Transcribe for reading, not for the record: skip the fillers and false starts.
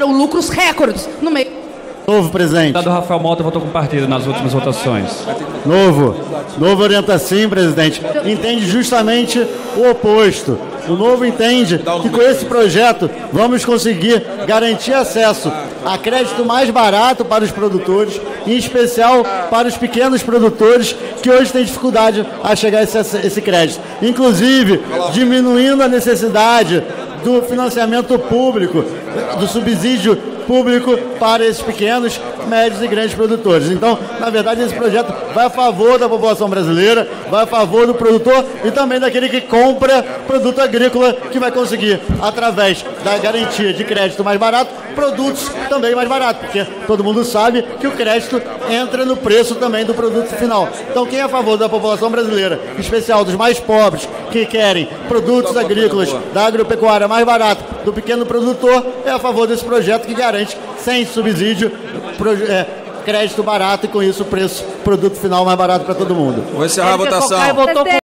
geram lucros recordes no meio. Novo, presidente. O deputado Rafael Mota votou com partido nas últimas votações. Novo orienta sim, presidente. Entende justamente o oposto. O Novo entende que com esse projeto vamos conseguir garantir acesso a crédito mais barato para os produtores, em especial para os pequenos produtores que hoje têm dificuldade a chegar a esse crédito. Inclusive, diminuindo a necessidade do financiamento público, do subsídio público para esses pequenos, médios e grandes produtores. Então, na verdade, esse projeto vai a favor da população brasileira, vai a favor do produtor e também daquele que compra produto agrícola, que vai conseguir, através da garantia de crédito mais barato, produtos também mais baratos, porque todo mundo sabe que o crédito entra no preço também do produto final. Então, quem é a favor da população brasileira, em especial dos mais pobres, que querem produtos agrícolas da agropecuária mais barato do pequeno produtor, é a favor desse projeto que garante, sem subsídio, crédito barato e com isso o produto final mais barato para todo mundo. Vou encerrar a votação.